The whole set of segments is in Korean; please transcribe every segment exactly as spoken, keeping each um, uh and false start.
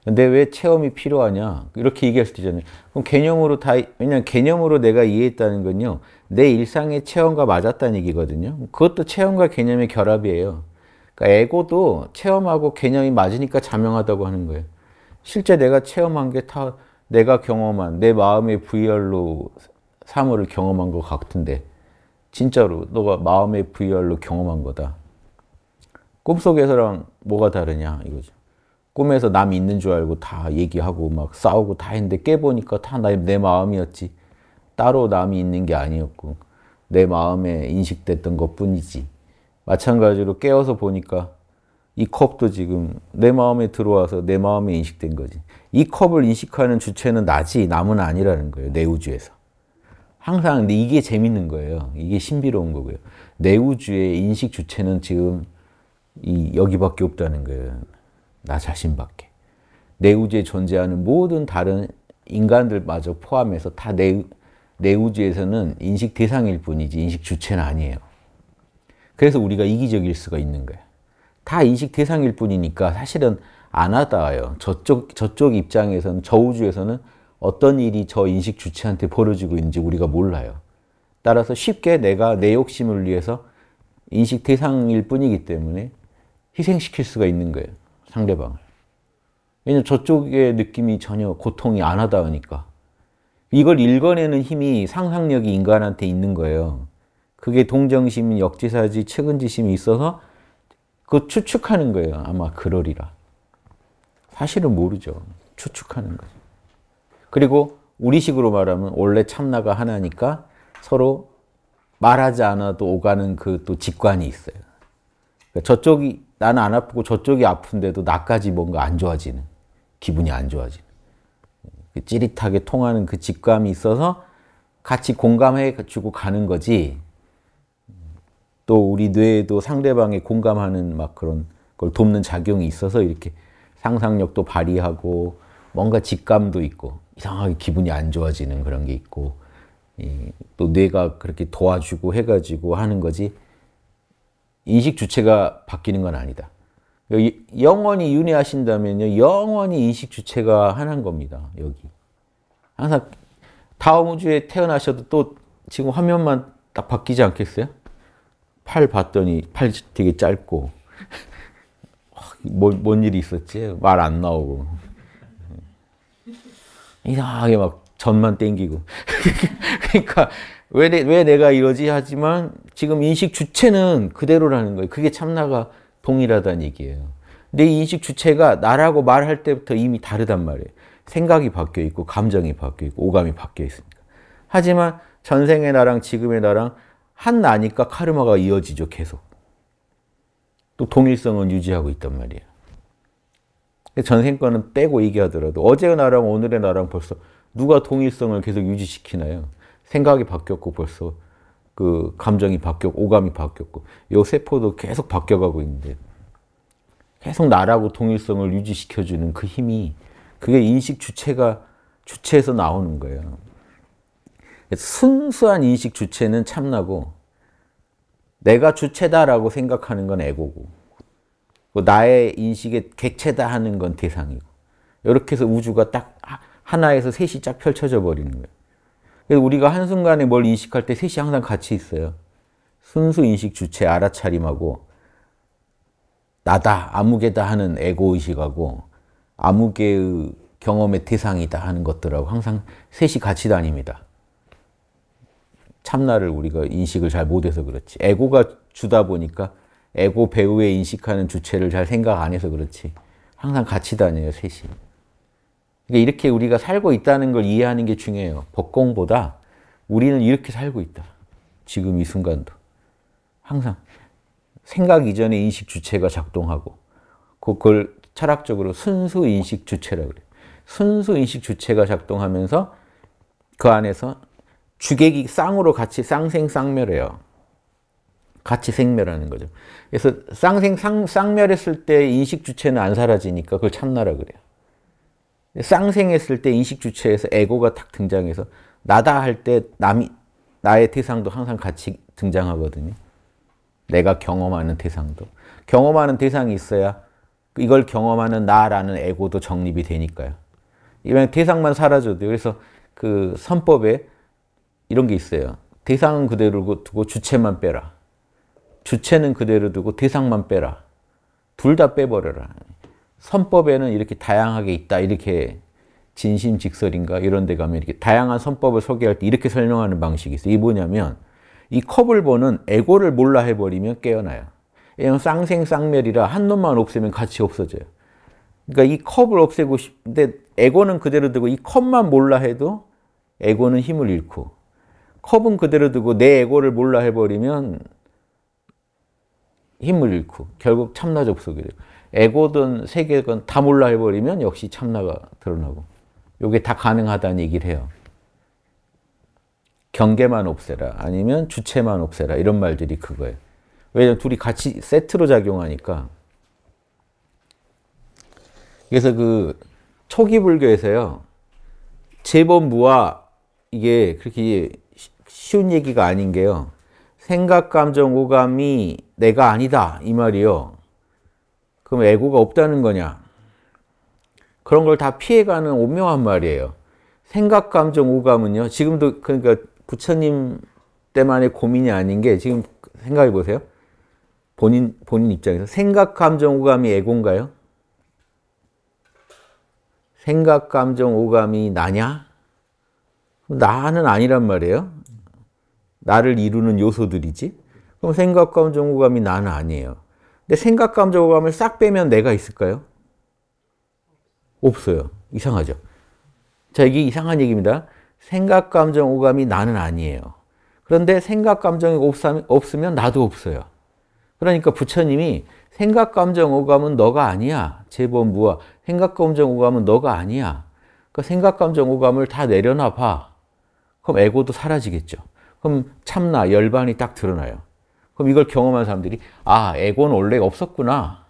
근데 왜 체험이 필요하냐? 이렇게 얘기할 수도 있잖아요. 그럼 개념으로 다, 왜냐면 개념으로 내가 이해했다는 건요, 내 일상의 체험과 맞았다는 얘기거든요. 그것도 체험과 개념의 결합이에요. 그러니까 에고도 체험하고 개념이 맞으니까 자명하다고 하는 거예요. 실제 내가 체험한 게 다 내가 경험한, 내 마음의 브이알로 사물을 경험한 것 같은데, 진짜로 너가 마음의 브이알로 경험한 거다. 꿈속에서랑 뭐가 다르냐 이거죠. 꿈에서 남이 있는 줄 알고 다 얘기하고 막 싸우고 다 했는데 깨보니까 다 내 마음이었지. 따로 남이 있는 게 아니었고 내 마음에 인식됐던 것 뿐이지. 마찬가지로 깨어서 보니까 이 컵도 지금 내 마음에 들어와서 내 마음에 인식된 거지. 이 컵을 인식하는 주체는 나지 남은 아니라는 거예요. 내 우주에서. 항상 근데 이게 재밌는 거예요. 이게 신비로운 거고요. 내 우주의 인식 주체는 지금 이 여기밖에 없다는 거예요. 나 자신밖에. 내 우주에 존재하는 모든 다른 인간들마저 포함해서 다 내 내 우주에서는 인식 대상일 뿐이지 인식 주체는 아니에요. 그래서 우리가 이기적일 수가 있는 거예요. 다 인식 대상일 뿐이니까 사실은 안 와닿아요. 저쪽, 저쪽 입장에서는, 저 우주에서는 어떤 일이 저 인식 주체한테 벌어지고 있는지 우리가 몰라요. 따라서 쉽게 내가 내 욕심을 위해서 인식 대상일 뿐이기 때문에 희생시킬 수가 있는 거예요. 상대방을. 왜냐면 저쪽의 느낌이 전혀 고통이 안 와닿으니까. 이걸 읽어내는 힘이 상상력이 인간한테 있는 거예요. 그게 동정심, 역지사지, 측은지심이 있어서 그거 추측하는 거예요. 아마 그러리라. 사실은 모르죠. 추측하는 거죠. 그리고 우리식으로 말하면 원래 참나가 하나니까 서로 말하지 않아도 오가는 그 또 직관이 있어요. 저쪽이 나는 안 아프고 저쪽이 아픈데도 나까지 뭔가 안 좋아지는, 기분이 안 좋아지는, 찌릿하게 통하는 그 직감이 있어서 같이 공감해주고 가는 거지. 또 우리 뇌에도 상대방의 공감하는 막 그런 걸 돕는 작용이 있어서 이렇게 상상력도 발휘하고 뭔가 직감도 있고 이상하게 기분이 안 좋아지는 그런 게 있고 또 뇌가 그렇게 도와주고 해가지고 하는 거지. 인식 주체가 바뀌는 건 아니다. 영원히 윤회하신다면요, 영원히 인식 주체가 하나인 겁니다. 여기. 항상 다음 우주에 태어나셔도 또 지금 화면만 딱 바뀌지 않겠어요? 팔 봤더니 팔 되게 짧고 뭔, 뭔 일이 있었지? 말 안 나오고 이상하게 막 전만 땡기고 그러니까 왜, 왜 내가 이러지 하지만 지금 인식 주체는 그대로라는 거예요. 그게 참나가 동일하다는 얘기예요. 내 인식 주체가 나라고 말할 때부터 이미 다르단 말이에요. 생각이 바뀌어 있고 감정이 바뀌어 있고 오감이 바뀌어 있으니까. 하지만 전생의 나랑 지금의 나랑 한 나니까 카르마가 이어지죠. 계속. 또 동일성은 유지하고 있단 말이에요. 전생 거는 빼고 얘기하더라도 어제의 나랑 오늘의 나랑 벌써 누가 동일성을 계속 유지시키나요? 생각이 바뀌었고 벌써 그 감정이 바뀌었고 오감이 바뀌었고 요 세포도 계속 바뀌어가고 있는데 계속 나라고 동일성을 유지시켜주는 그 힘이 그게 인식 주체가 주체에서 나오는 거예요. 순수한 인식 주체는 참나고 내가 주체다라고 생각하는 건 에고고 나의 인식의 객체다 하는 건 대상이고 이렇게 해서 우주가 딱 하나에서 셋이 쫙 펼쳐져 버리는 거예요. 그래서 우리가 한순간에 뭘 인식할 때 셋이 항상 같이 있어요. 순수 인식 주체 알아차림하고 나다, 아무개다 하는 에고의식하고 아무개의 경험의 대상이다 하는 것들하고 항상 셋이 같이 다닙니다. 참나를 우리가 인식을 잘 못해서 그렇지. 에고가 주다 보니까 에고 배후에 인식하는 주체를 잘 생각 안 해서 그렇지. 항상 같이 다녀요, 셋이. 그러니까 이렇게 우리가 살고 있다는 걸 이해하는 게 중요해요. 법공보다 우리는 이렇게 살고 있다. 지금 이 순간도. 항상. 생각 이전에 인식 주체가 작동하고 그걸 철학적으로 순수 인식 주체라고 그래요. 순수 인식 주체가 작동하면서 그 안에서 주객이 쌍으로 같이 쌍생쌍멸해요. 같이 생멸하는 거죠. 그래서 쌍생 쌍, 쌍멸했을 때 인식 주체는 안 사라지니까 그걸 참나라 그래요. 쌍생했을 때 인식 주체에서 에고가 탁 등장해서 나다 할 때 남이 나의 대상도 항상 같이 등장하거든요. 내가 경험하는 대상도. 경험하는 대상이 있어야 이걸 경험하는 나라는 에고도 정립이 되니까요. 이만 대상만 사라져도 돼요. 그래서 그 선법에 이런 게 있어요. 대상은 그대로 두고 주체만 빼라. 주체는 그대로 두고 대상만 빼라. 둘 다 빼버려라. 선법에는 이렇게 다양하게 있다. 이렇게 진심직설인가 이런 데 가면 이렇게 다양한 선법을 소개할 때 이렇게 설명하는 방식이 있어요. 이게 뭐냐면 이 컵을 보는 에고를 몰라 해버리면 깨어나요. 왜냐면 쌍생쌍멸이라 한 놈만 없애면 같이 없어져요. 그러니까 이 컵을 없애고 싶은데 에고는 그대로 두고 이 컵만 몰라 해도 에고는 힘을 잃고 컵은 그대로 두고 내 에고를 몰라 해버리면 힘을 잃고 결국 참나 접속이 돼요. 에고든 세계든 다 몰라 해버리면 역시 참나가 드러나고 이게 다 가능하다는 얘기를 해요. 경계만 없애라 아니면 주체만 없애라 이런 말들이 그거예요. 왜냐면 둘이 같이 세트로 작용하니까. 그래서 그 초기 불교에서요. 재범무아 이게 그렇게 쉬운 얘기가 아닌 게요. 생각, 감정, 오감이 내가 아니다 이 말이요. 그럼 에고가 없다는 거냐? 그런 걸 다 피해가는 오묘한 말이에요. 생각, 감정, 오감은요. 지금도 그러니까 부처님 때만의 고민이 아닌 게 지금 생각해 보세요. 본인 본인 입장에서 생각, 감정, 오감이 에고인가요? 생각, 감정, 오감이 나냐? 나는 아니란 말이에요. 나를 이루는 요소들이지. 그럼 생각, 감정, 오감이 나는 아니에요. 근데 생각, 감정, 오감을 싹 빼면 내가 있을까요? 없어요. 이상하죠. 자, 이게 이상한 얘기입니다. 생각, 감정, 오감이 나는 아니에요. 그런데 생각, 감정이 없으면 나도 없어요. 그러니까 부처님이 생각, 감정, 오감은 너가 아니야. 재범무아. 생각, 감정, 오감은 너가 아니야. 그 생각, 감정, 오감을 다 내려놔 봐. 그럼 에고도 사라지겠죠. 그럼 참나, 열반이 딱 드러나요. 그럼 이걸 경험한 사람들이 아, 에고는 원래 없었구나.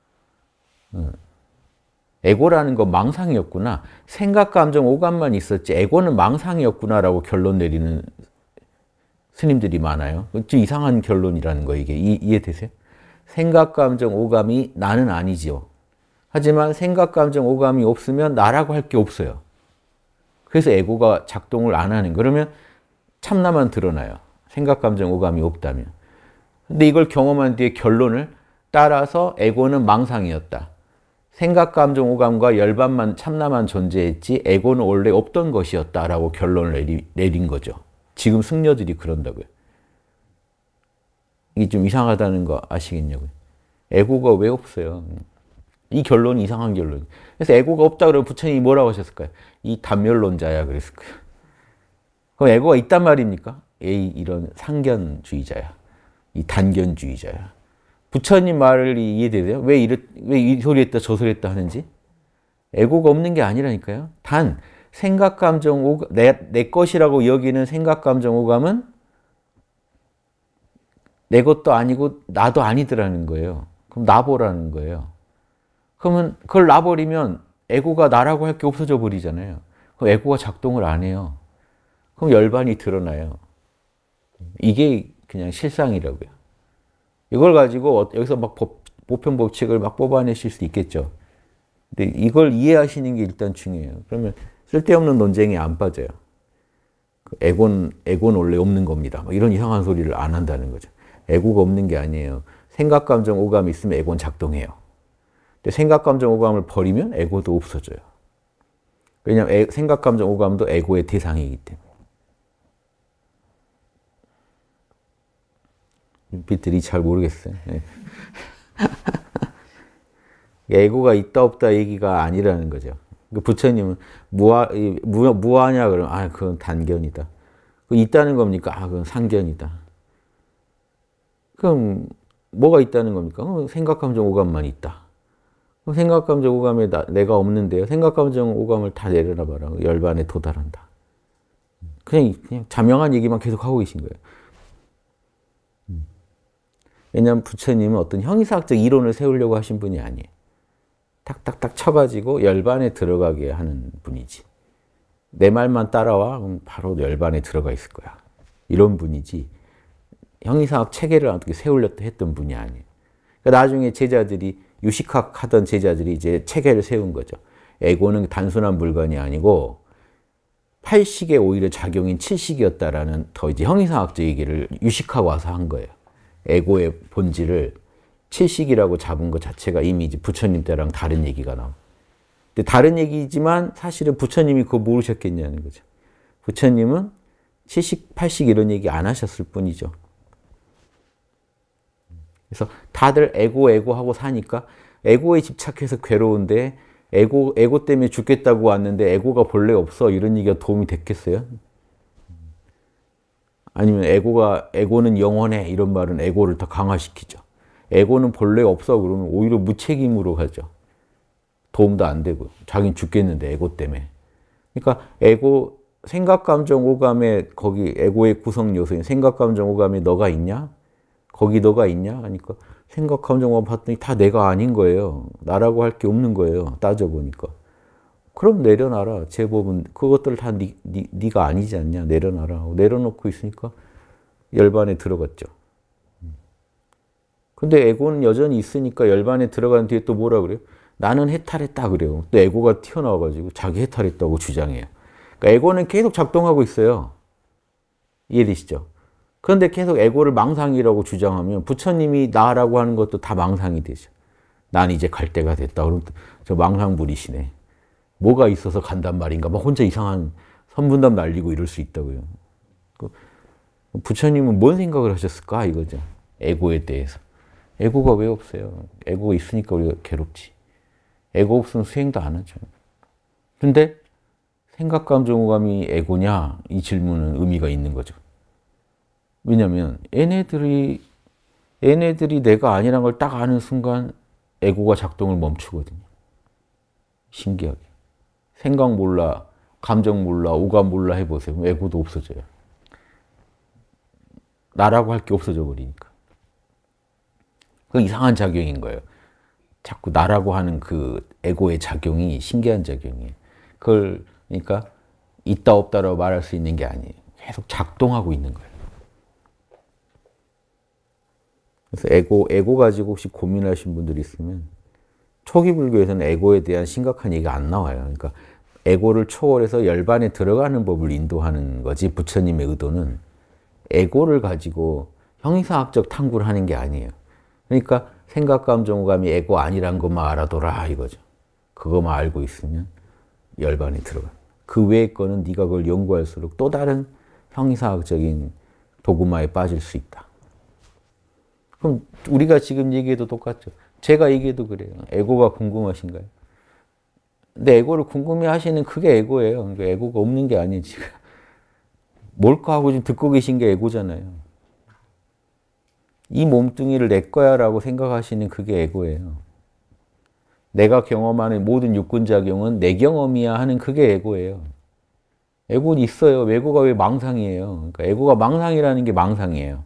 에고라는 건 망상이었구나. 생각, 감정, 오감만 있었지 에고는 망상이었구나라고 결론 내리는 스님들이 많아요. 좀 이상한 결론이라는 거 이게 이, 이해되세요? 생각, 감정, 오감이 나는 아니지요. 하지만 생각, 감정, 오감이 없으면 나라고 할 게 없어요. 그래서 에고가 작동을 안 하는 거예요. 그러면 참나만 드러나요. 생각, 감정, 오감이 없다면. 근데 이걸 경험한 뒤에 결론을 따라서 에고는 망상이었다. 생각, 감정, 오감과 열반만 참나만 존재했지 에고는 원래 없던 것이었다라고 결론을 내리, 내린 거죠. 지금 승려들이 그런다고요. 이게 좀 이상하다는 거 아시겠냐고요. 에고가 왜 없어요? 이 결론이 이상한 결론. 그래서 에고가 없다 그러면 부처님이 뭐라고 하셨을까요? 이 단멸론자야 그랬을 거예요. 그럼 에고가 있단 말입니까? 에이 이런 상견주의자야. 이 단견주의자야. 부처님 말을 이해되세요? 왜 이래, 왜 이 소리 했다 저 소리 했다 하는지? 에고가 없는 게 아니라니까요. 단 생각, 감정, 오감, 내, 내 것이라고 여기는 생각, 감정, 오감은 내 것도 아니고 나도 아니더라는 거예요. 그럼 나보라는 거예요. 그러면 그걸 놔버리면 에고가 나라고 할 게 없어져 버리잖아요. 그럼 에고가 작동을 안 해요. 그럼 열반이 드러나요. 이게 그냥 실상이라고요. 이걸 가지고 여기서 막 법, 보편법칙을 막 뽑아내실 수 있겠죠. 근데 이걸 이해하시는 게 일단 중요해요. 그러면 쓸데없는 논쟁에 안 빠져요. 에고는, 에고는 원래 없는 겁니다. 이런 이상한 소리를 안 한다는 거죠. 에고가 없는 게 아니에요. 생각, 감정, 오감이 있으면 에고는 작동해요. 근데 생각, 감정, 오감을 버리면 에고도 없어져요. 왜냐하면 에, 생각, 감정, 오감도 에고의 대상이기 때문에. 빛들이 잘 모르겠어요. 네. 에고가 있다 없다 얘기가 아니라는 거죠. 부처님은 무아, 무, 무아냐 그러면 아 그건 단견이다. 있다는 겁니까? 아 그건 상견이다. 그럼 뭐가 있다는 겁니까? 생각, 감정, 오감만 있다. 그럼 생각, 감정, 오감에 나, 내가 없는데요. 생각, 감정, 오감을 다 내려놔 봐라. 열반에 도달한다. 그냥, 그냥 자명한 얘기만 계속 하고 계신 거예요. 왜냐하면 부처님은 어떤 형이사학적 이론을 세우려고 하신 분이 아니에요. 탁탁탁 쳐가지고 열반에 들어가게 하는 분이지. 내 말만 따라와 그럼 바로 열반에 들어가 있을 거야. 이런 분이지 형이사학 체계를 어떻게 세우려고 했던 분이 아니에요. 그러니까 나중에 제자들이 유식학 하던 제자들이 이제 체계를 세운 거죠. 에고는 단순한 물건이 아니고 팔식의 오히려 작용인 칠식이었다라는 더 이제 형이상학적 얘기를 유식하고 와서 한 거예요. 에고의 본질을 칠식이라고 잡은 것 자체가 이미 이제 부처님 때랑 다른 얘기가 나옵니다. 근데 다른 얘기지만 사실은 부처님이 그거 모르셨겠냐는 거죠. 부처님은 칠식, 팔식 이런 얘기 안 하셨을 뿐이죠. 그래서 다들 에고, 에고 하고 사니까 에고에 집착해서 괴로운데 에고, 에고 때문에 죽겠다고 왔는데 에고가 본래 없어. 이런 얘기가 도움이 됐겠어요? 아니면 에고가, 에고는 영원해. 이런 말은 에고를 더 강화시키죠. 에고는 본래 없어. 그러면 오히려 무책임으로 가죠. 도움도 안 되고. 자기는 죽겠는데, 에고 때문에. 그러니까 에고, 생각, 감정, 오감에 거기 에고의 구성 요소인 생각, 감정, 오감에 너가 있냐? 거기 너가 있냐? 하니까 생각, 감정, 오감 봤더니 다 내가 아닌 거예요. 나라고 할 게 없는 거예요. 따져보니까. 그럼 내려놔라. 제법은 그것들 다 니, 니, 네가 아니지 않냐? 내려놔라. 내려놓고 있으니까 열반에 들어갔죠. 근데 에고는 여전히 있으니까 열반에 들어간 뒤에 또 뭐라 그래요? 나는 해탈했다 그래요. 또 에고가 튀어나와가지고 자기 해탈했다고 주장해요. 그러니까 에고는 계속 작동하고 있어요. 이해되시죠? 그런데 계속 에고를 망상이라고 주장하면 부처님이 나라고 하는 것도 다 망상이 되죠. 난 이제 갈 때가 됐다. 그럼 저 망상 부리시네. 뭐가 있어서 간단 말인가? 막 혼자 이상한 선분담 날리고 이럴 수 있다고요. 부처님은 뭔 생각을 하셨을까? 이거죠. 에고에 대해서. 에고가 왜 없어요? 에고가 있으니까 우리가 괴롭지. 에고 없으면 수행도 안 하죠. 근데 생각, 감정, 오감이 에고냐? 이 질문은 의미가 있는 거죠. 왜냐면 얘네들이 얘네들이 내가 아니란 걸 딱 아는 순간 에고가 작동을 멈추거든요. 신기하게. 생각 몰라, 감정 몰라, 오감 몰라 해보세요. 에고도 없어져요. 나라고 할 게 없어져 버리니까. 그 이상한 작용인 거예요. 자꾸 나라고 하는 그 에고의 작용이 신기한 작용이에요. 그걸 그러니까 있다 없다라고 말할 수 있는 게 아니에요. 계속 작동하고 있는 거예요. 그래서 에고, 에고 가지고 혹시 고민하신 분들이 있으면 초기 불교에서는 에고에 대한 심각한 얘기가 안 나와요. 그러니까 에고를 초월해서 열반에 들어가는 법을 인도하는 거지 부처님의 의도는 에고를 가지고 형이상학적 탐구를 하는 게 아니에요. 그러니까 생각, 감정, 오감이 에고 아니란 것만 알아둬라 이거죠. 그것만 알고 있으면 열반에 들어가. 그 외의 거는 네가 그걸 연구할수록 또 다른 형이상학적인 도구마에 빠질 수 있다. 그럼 우리가 지금 얘기해도 똑같죠. 제가 얘기해도 그래요. 에고가 궁금하신가요? 근데 에고를 궁금해하시는 그게 에고예요. 그러니까 에고가 없는 게 아니에요. 지금. 뭘까 하고 지금 듣고 계신 게 에고잖아요. 이 몸뚱이를 내 거야 라고 생각하시는 그게 에고예요. 내가 경험하는 모든 육군작용은 내 경험이야 하는 그게 에고예요. 에고는 있어요. 에고가 왜 망상이에요? 그러니까 에고가 망상이라는 게 망상이에요.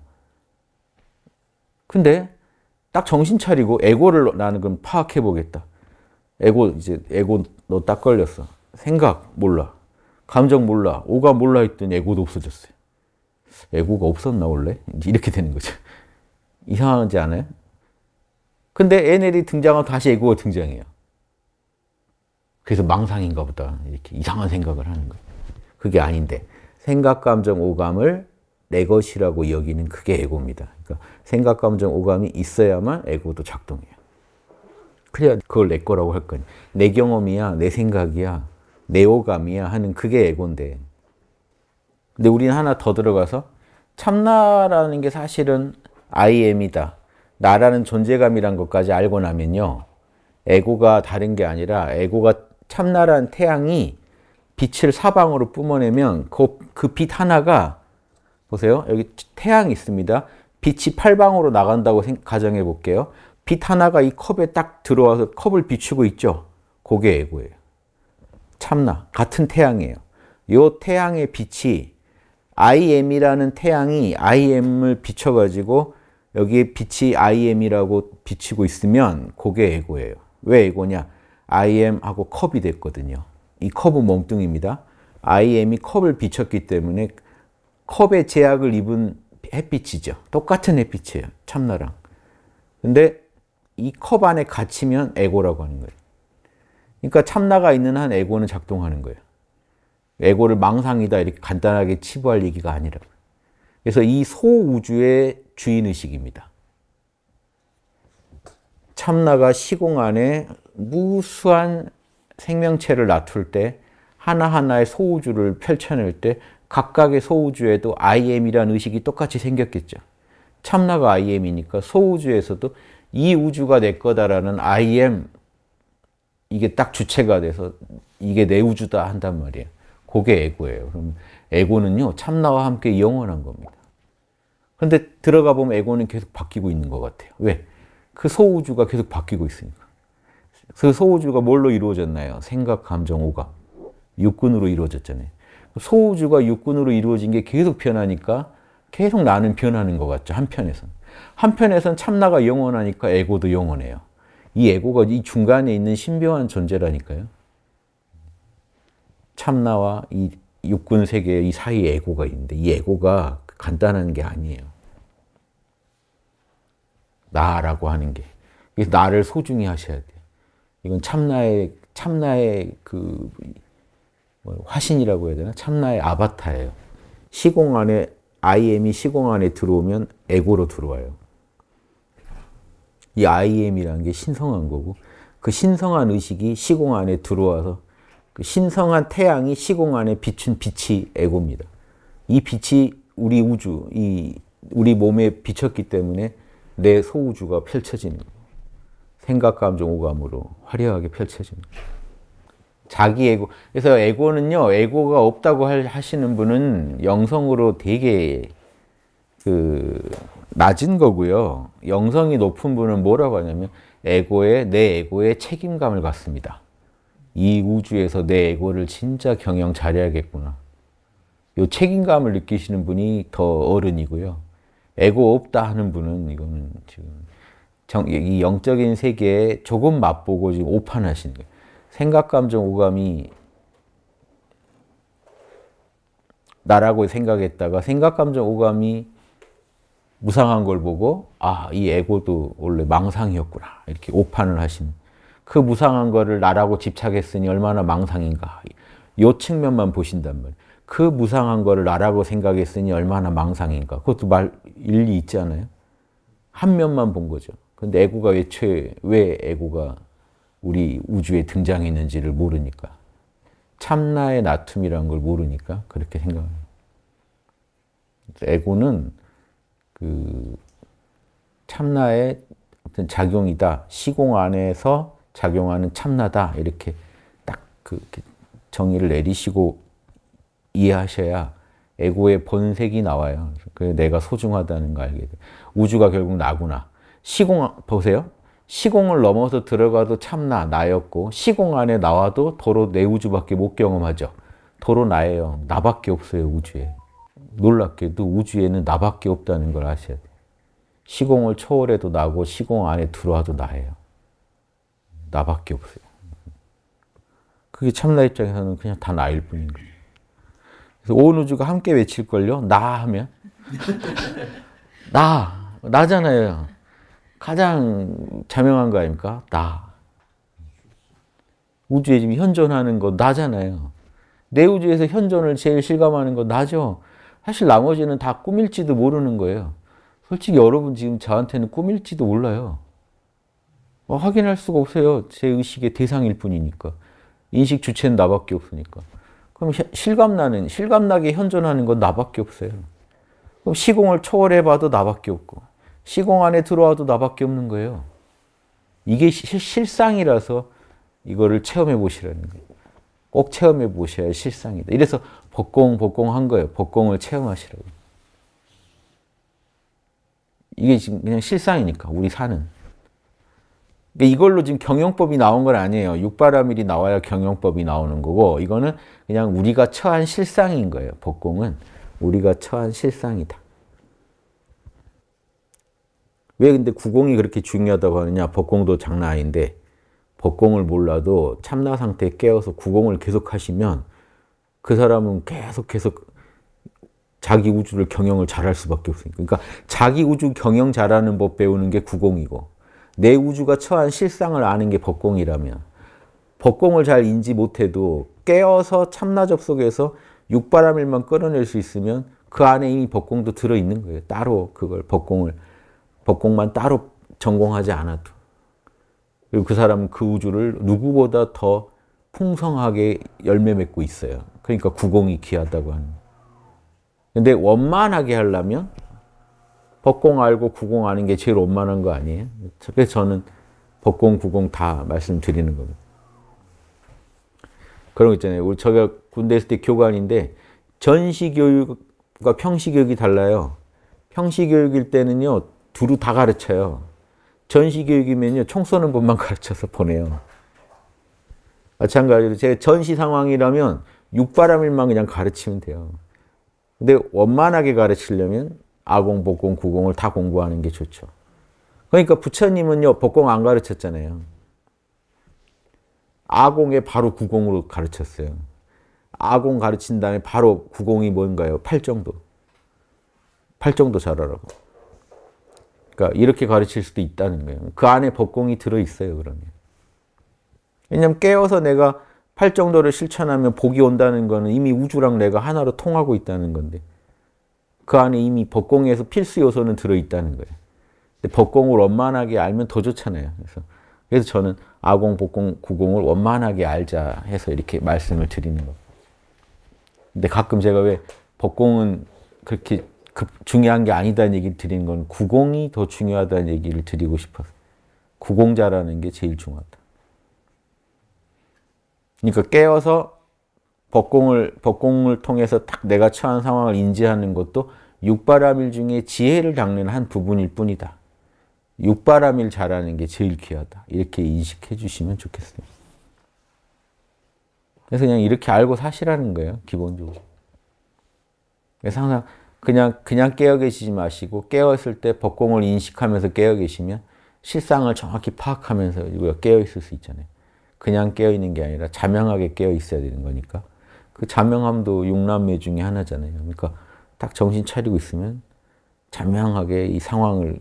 근데 딱 정신 차리고 에고를 나는 그럼 파악해 보겠다. 에고 이제 에고 너 딱 걸렸어. 생각 몰라. 감정 몰라. 오감 몰라 했더니 에고도 없어졌어요. 에고가 없었나 원래? 이렇게 되는 거죠. 이상하지 않아요? 근데 얘네들이 등장하면 다시 에고가 등장해요. 그래서 망상인가 보다. 이렇게 이상한 생각을 하는 거예요. 그게 아닌데 생각, 감정, 오감을 내 것이라고 여기는 그게 에고입니다. 그러니까 생각, 감정, 오감이 있어야만 에고도 작동해요. 그래야 그걸 내 거라고 할 거니. 내 경험이야, 내 생각이야, 내 오감이야 하는 그게 에고인데. 근데 우리는 하나 더 들어가서 참나라는 게 사실은 I am이다. 나라는 존재감이란 것까지 알고 나면요. 에고가 다른 게 아니라 에고가 참나라는 태양이 빛을 사방으로 뿜어내면 그, 그 빛 하나가 보세요. 여기 태양이 있습니다. 빛이 팔방으로 나간다고 가정해 볼게요. 빛 하나가 이 컵에 딱 들어와서 컵을 비추고 있죠. 그게 에고예요. 참나. 같은 태양이에요. 이 태양의 빛이 I am이라는 태양이 I am을 비춰가지고 여기에 빛이 I am이라고 비치고 있으면 그게 에고예요. 왜 에고냐? I am 하고 컵이 됐거든요. 이 컵은 몸뚱이입니다. I am이 컵을 비췄기 때문에 컵에 제약을 입은 햇빛이죠. 똑같은 햇빛이에요. 참나랑. 근데 이 컵 안에 갇히면 에고라고 하는 거예요. 그러니까 참나가 있는 한 에고는 작동하는 거예요. 에고를 망상이다 이렇게 간단하게 치부할 얘기가 아니라고요. 그래서 이 소우주의 주인의식입니다. 참나가 시공 안에 무수한 생명체를 놔둘 때 하나하나의 소우주를 펼쳐낼 때 각각의 소우주에도 아이엠이라는 의식이 똑같이 생겼겠죠. 참나가 아이엠이니까 소우주에서도 이 우주가 내 거다라는 아이엠, 이게 딱 주체가 돼서 이게 내 우주다 한단 말이에요. 그게 에고예요. 그럼 에고는요, 참나와 함께 영원한 겁니다. 그런데 들어가 보면 에고는 계속 바뀌고 있는 것 같아요. 왜? 그 소우주가 계속 바뀌고 있으니까. 그 소우주가 뭘로 이루어졌나요? 생각, 감정, 오감. 육군으로 이루어졌잖아요. 소우주가 육군으로 이루어진 게 계속 변하니까 계속 나는 변하는 것 같죠. 한편에선. 한편에선 참나가 영원하니까 에고도 영원해요. 이 에고가 이 중간에 있는 신비한 존재라니까요. 참나와 이 육군 세계의 이 사이에 에고가 있는데 이 에고가 간단한 게 아니에요. 나라고 하는 게. 그래서 나를 소중히 하셔야 돼요. 이건 참나의, 참나의 그, 뭐 화신이라고 해야 되나? 참나의 아바타예요. 시공 안에, 아이엠이 시공 안에 들어오면 에고로 들어와요. 이 아이엠이라는 게 신성한 거고, 그 신성한 의식이 시공 안에 들어와서 그 신성한 태양이 시공 안에 비춘 빛이 에고입니다. 이 빛이 우리 우주, 이 우리 몸에 비쳤기 때문에 내 소우주가 펼쳐지는 거예요. 생각, 감정, 오감으로 화려하게 펼쳐지는 거예요. 자기 에고. 그래서 에고는요, 에고가 없다고 하시는 분은 영성으로 되게 그 낮은 거고요. 영성이 높은 분은 뭐라고 하냐면 에고에, 내 에고에 책임감을 갖습니다. 이 우주에서 내 에고를 진짜 경영 잘해야겠구나. 이 책임감을 느끼시는 분이 더 어른이고요. 에고 없다 하는 분은 이거는 지금 정, 이 영적인 세계에 조금 맛보고 지금 오판하시는 거예요. 생각, 감정, 오감이 나라고 생각했다가 생각, 감정, 오감이 무상한 걸 보고 아, 이 에고도 원래 망상이었구나. 이렇게 오판을 하시는. 그 무상한 거를 나라고 집착했으니 얼마나 망상인가. 이 측면만 보신단 말이에요. 그 무상한 거를 나라고 생각했으니 얼마나 망상인가. 그것도 말 일리 있지 않아요? 한 면만 본 거죠. 근데 에고가 왜, 최, 왜 에고가 우리 우주에 등장했는지를 모르니까. 참나의 나툼이라는 걸 모르니까 그렇게 생각합니다. 에고는 그 참나의 어떤 작용이다. 시공 안에서 작용하는 참나다. 이렇게 딱 그 정의를 내리시고 이해하셔야 에고의 본색이 나와요. 그래서 내가 소중하다는 거 알게 돼요. 우주가 결국 나구나. 시공, 보세요. 시공을 넘어서 들어가도 참나, 나였고 시공 안에 나와도 도로 내 우주밖에 못 경험하죠. 도로 나예요. 나밖에 없어요, 우주에. 놀랍게도 우주에는 나밖에 없다는 걸 아셔야 돼요. 시공을 초월해도 나고 시공 안에 들어와도 나예요. 나밖에 없어요. 그게 참나 입장에서는 그냥 다 나일 뿐인 거예요. 그래서 온 우주가 함께 외칠걸요. 나 하면. 나. 나잖아요. 가장 자명한 거 아닙니까? 나. 우주에 지금 현존하는 거 나잖아요. 내 우주에서 현존을 제일 실감하는 거 나죠. 사실 나머지는 다 꿈일지도 모르는 거예요. 솔직히 여러분 지금 저한테는 꿈일지도 몰라요. 뭐 확인할 수가 없어요. 제 의식의 대상일 뿐이니까. 인식 주체는 나밖에 없으니까. 그럼 실감나는, 실감나게 현존하는 건 나밖에 없어요. 그럼 시공을 초월해봐도 나밖에 없고 시공 안에 들어와도 나밖에 없는 거예요. 이게 실, 실상이라서 이거를 체험해 보시라는 거예요. 꼭 체험해 보셔야 실상이다. 이래서 법공, 법공 한 거예요. 법공을 체험하시라고. 이게 지금 그냥 실상이니까, 우리 사는. 그러니까 이걸로 지금 경영법이 나온 건 아니에요. 육바라밀이 나와야 경영법이 나오는 거고, 이거는 그냥 우리가 처한 실상인 거예요. 법공은 우리가 처한 실상이다. 왜 근데 구공이 그렇게 중요하다고 하느냐? 법공도 장난 아닌데, 법공을 몰라도 참나 상태에 깨어서 구공을 계속 하시면 그 사람은 계속 계속 자기 우주를 경영을 잘할 수밖에 없으니까. 그러니까 자기 우주 경영 잘하는 법 배우는 게 구공이고, 내 우주가 처한 실상을 아는 게 법공이라면 법공을 잘 인지 못해도 깨어서 참나 접속에서 육바라밀만 끌어낼 수 있으면 그 안에 이미 법공도 들어있는 거예요. 따로 그걸 법공을 법공만 따로 전공하지 않아도. 그리고 그 사람은 그 우주를 누구보다 더 풍성하게 열매 맺고 있어요. 그러니까 구공이 귀하다고 하는. 근데 원만하게 하려면 법공 알고 구공 아는 게 제일 원만한 거 아니에요? 그래서 저는 법공, 구공 다 말씀드리는 겁니다. 그런 거 있잖아요. 우리 저가 군대 있을 때 교관인데 전시교육과 평시교육이 달라요. 평시교육일 때는요. 두루 다 가르쳐요. 전시교육이면요. 총 쏘는 법만 가르쳐서 보내요. 마찬가지로 제 전시 상황이라면 육바라밀만 그냥 가르치면 돼요. 근데 원만하게 가르치려면 아공, 법공, 구공을 다 공부하는 게 좋죠. 그러니까 부처님은요. 법공 안 가르쳤잖아요. 아공에 바로 구공으로 가르쳤어요. 아공 가르친 다음에 바로 구공이 뭔가요? 팔정도. 팔정도 잘하라고. 그러니까 이렇게 가르칠 수도 있다는 거예요. 그 안에 법공이 들어있어요. 그러면. 왜냐하면 깨어서 내가 팔정도를 실천하면 복이 온다는 거는 이미 우주랑 내가 하나로 통하고 있다는 건데 그 안에 이미 법공에서 필수 요소는 들어있다는 거예요. 근데 법공을 원만하게 알면 더 좋잖아요. 그래서, 그래서 저는 아공, 법공, 구공을 원만하게 알자 해서 이렇게 말씀을 드리는 겁니다. 근데 가끔 제가 왜 법공은 그렇게 급 중요한 게 아니다는 얘기를 드리는 건 구공이 더 중요하다는 얘기를 드리고 싶어서. 구공자라는 게 제일 중요하다. 그러니까 깨어서 법공을, 법공을 통해서 딱 내가 처한 상황을 인지하는 것도 육바라밀 중에 지혜를 닦는 한 부분일 뿐이다. 육바라밀 잘하는 게 제일 귀하다. 이렇게 인식해 주시면 좋겠습니다. 그래서 그냥 이렇게 알고 사시라는 거예요. 기본적으로. 그래서 항상 그냥, 그냥 깨어 계시지 마시고 깨어있을 때 법공을 인식하면서 깨어 계시면 실상을 정확히 파악하면서 우리가 깨어 있을 수 있잖아요. 그냥 깨어 있는 게 아니라 자명하게 깨어 있어야 되는 거니까. 그 자명함도 육남매 중에 하나잖아요. 그러니까 딱 정신 차리고 있으면 자명하게 이 상황을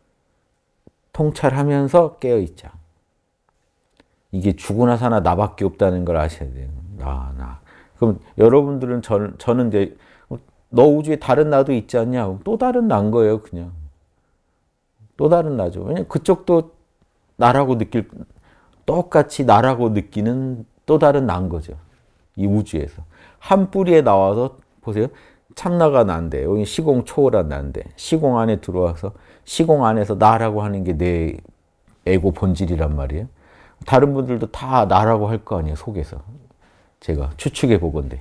통찰하면서 깨어 있자. 이게 죽으나 사나 나밖에 없다는 걸 아셔야 돼요. 나, 나. 그럼 여러분들은 저, 저는 이제 너 우주에 다른 나도 있지 않냐? 또 다른 나인 거예요, 그냥. 또 다른 나죠. 왜냐면 그쪽도 나라고 느낄, 똑같이 나라고 느끼는 또 다른 나인 거죠. 이 우주에서. 한 뿌리에 나와서, 보세요. 참나가 난데, 여기 시공 초월한 난데, 시공 안에 들어와서 시공 안에서 나라고 하는 게 내 에고 본질이란 말이에요. 다른 분들도 다 나라고 할 거 아니에요, 속에서. 제가 추측해 보건데.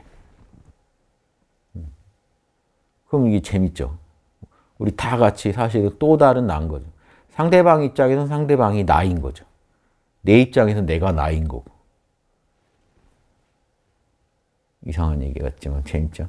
그럼 이게 재밌죠. 우리 다 같이 사실은 또 다른 나인 거죠. 상대방 입장에서는 상대방이 나인 거죠. 내 입장에서는 내가 나인 거고. 이상한 얘기 같지만 재밌죠.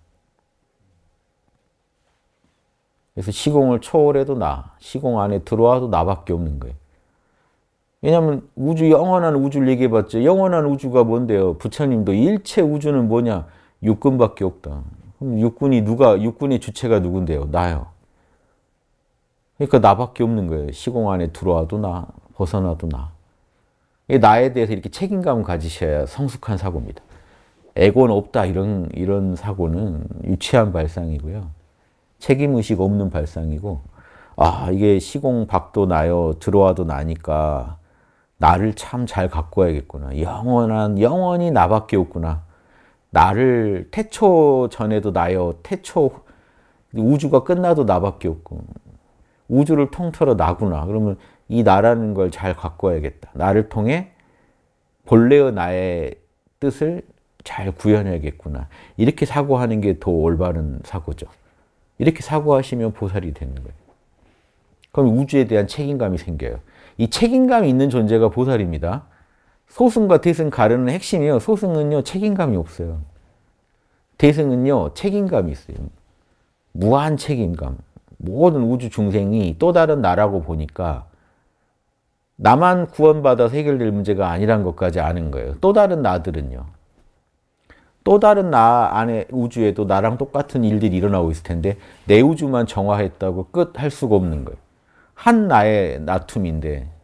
그래서 시공을 초월해도 나, 시공 안에 들어와도 나밖에 없는 거예요. 왜냐하면 우주, 영원한 우주를 얘기해봤죠. 영원한 우주가 뭔데요? 부처님도 일체 우주는 뭐냐? 육군밖에 없다. 그럼 육군이 누가, 육군의 주체가 누군데요? 나요. 그러니까 나밖에 없는 거예요. 시공 안에 들어와도 나, 벗어나도 나. 나에 대해서 이렇게 책임감을 가지셔야 성숙한 사고입니다. 에고는 없다, 이런, 이런 사고는 유치한 발상이고요. 책임의식 없는 발상이고, 아, 이게 시공 밖도 나요. 들어와도 나니까 나를 참 잘 갖고 와야겠구나. 영원한, 영원히 나밖에 없구나. 나를 태초 전에도 나요. 태초, 우주가 끝나도 나밖에 없고, 우주를 통틀어 나구나. 그러면 이 나라는 걸 잘 갖고 와야겠다. 나를 통해 본래의 나의 뜻을 잘 구현해야겠구나. 이렇게 사고하는 게 더 올바른 사고죠. 이렇게 사고하시면 보살이 되는 거예요. 그럼 우주에 대한 책임감이 생겨요. 이 책임감이 있는 존재가 보살입니다. 소승과 대승 가르는 핵심이에요. 소승은요, 책임감이 없어요. 대승은요, 책임감이 있어요. 무한 책임감. 모든 우주 중생이 또 다른 나라고 보니까 나만 구원받아서 해결될 문제가 아니란 것까지 아는 거예요. 또 다른 나들은요. 또 다른 나 안에 우주에도 나랑 똑같은 일들이 일어나고 있을 텐데 내 우주만 정화했다고 끝 할 수가 없는 거예요. 한 나의 나툼인데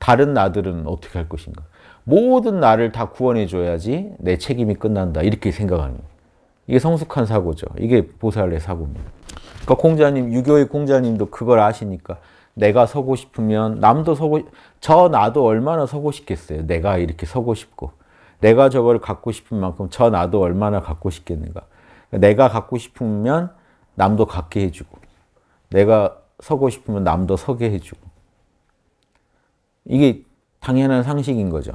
다른 나들은 어떻게 할 것인가? 모든 나를 다 구원해 줘야지 내 책임이 끝난다. 이렇게 생각하는 거예요. 이게 성숙한 사고죠. 이게 보살의 사고입니다. 그러니까 공자님, 유교의 공자님도 그걸 아시니까 내가 서고 싶으면 남도 서고, 저 나도 얼마나 서고 싶겠어요. 내가 이렇게 서고 싶고. 내가 저걸 갖고 싶은 만큼 저 나도 얼마나 갖고 싶겠는가. 내가 갖고 싶으면 남도 갖게 해주고, 내가 서고 싶으면 남도 서게 해주고. 이게 당연한 상식인 거죠.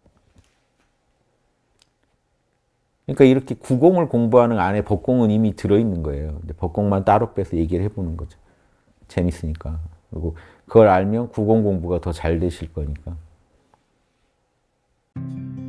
그러니까 이렇게 구공을 공부하는 안에 법공은 이미 들어있는 거예요. 근데 법공만 따로 빼서 얘기를 해보는 거죠. 재밌으니까. 그리고 그걸 알면 구공 공부가 더 잘 되실 거니까.